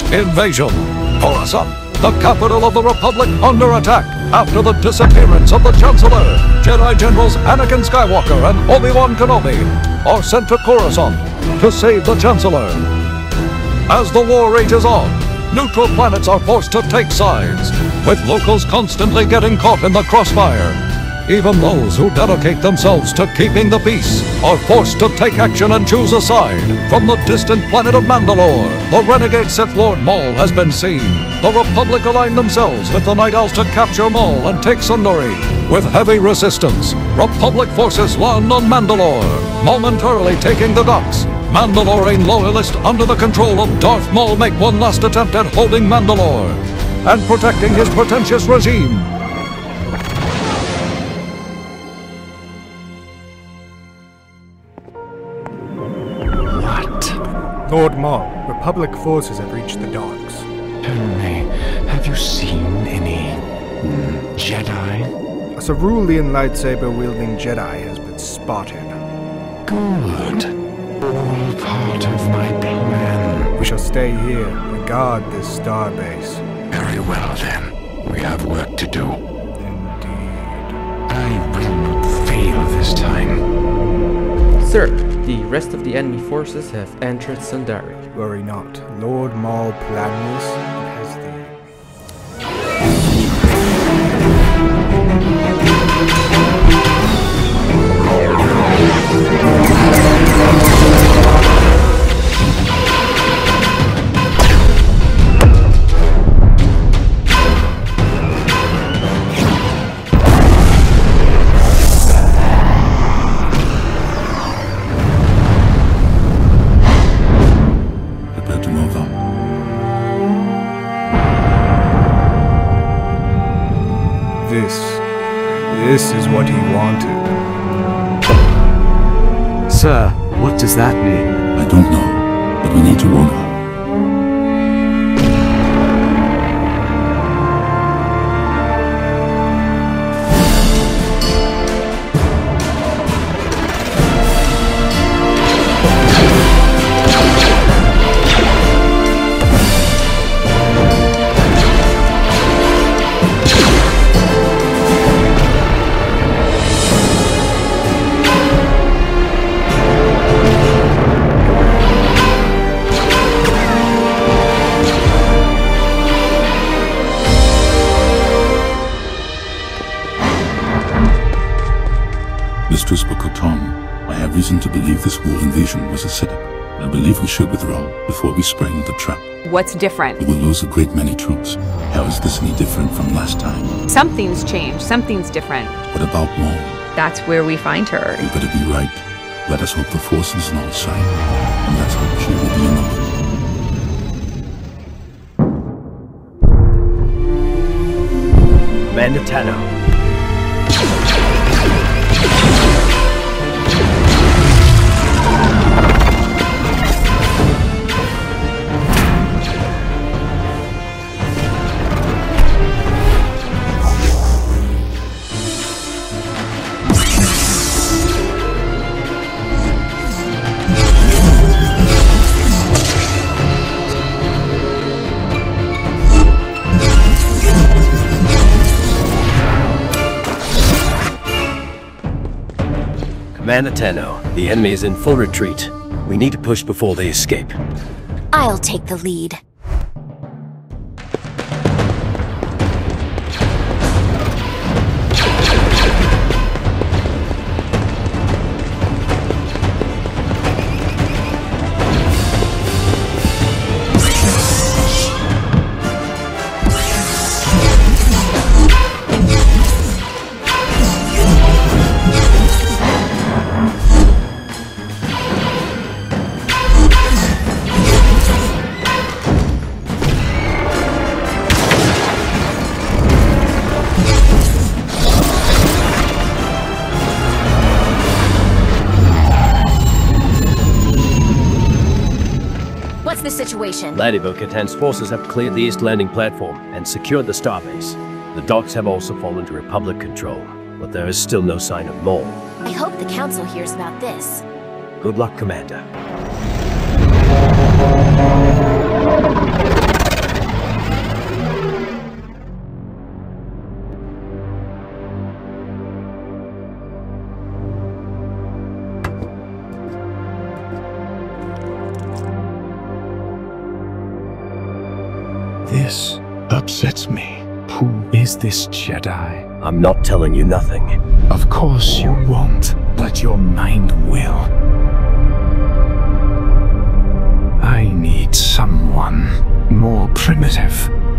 Invasion. Coruscant, the capital of the Republic, under attack after the disappearance of the Chancellor. Jedi Generals Anakin Skywalker and Obi-Wan Kenobi are sent to Coruscant to save the Chancellor. As the war rages on, neutral planets are forced to take sides, with locals constantly getting caught in the crossfire. Even those who dedicate themselves to keeping the peace are forced to take action and choose a side. From the distant planet of Mandalore, the renegade Sith Lord Maul has been seen. The Republic aligned themselves with the Night Owls to capture Maul and take Sundari. With heavy resistance, Republic forces land on Mandalore, momentarily taking the docks. Mandalorian loyalists under the control of Darth Maul make one last attempt at holding Mandalore and protecting his pretentious regime. Lord Maul, Republic forces have reached the docks. Tell me, have you seen any Jedi? A cerulean lightsaber-wielding Jedi has been spotted. Good. All part of my plan. We shall stay here and guard this starbase. Very well then. We have work to do. Indeed. I will not fail this time. Sir, the rest of the enemy forces have entered Sundari. Worry not. Lord Maul planned this and has the... This is what he wanted. Sir, what does that mean? I don't know, but we need to warn her. Mistress Bo-Katan, I have reason to believe this wall invasion was a setup. I believe we should withdraw before we spring the trap. What's different? We will lose a great many troops. How is this any different from last time? Something's changed. Something's different. What about Maul? That's where we find her. You better be right. Let us hope the Force is on our side. And let's hope she will be enough. Commander Tano. Commander Tano, the enemy is in full retreat. We need to push before they escape. I'll take the lead. What's the situation? Lady Bo-Katan's forces have cleared the east landing platform and secured the starbase. The docks have also fallen to Republic control, but there is still no sign of Maul. I hope the Council hears about this. Good luck, Commander. This upsets me. Who is this Jedi? I'm not telling you nothing. Of course you won't, but your mind will. I need someone more primitive.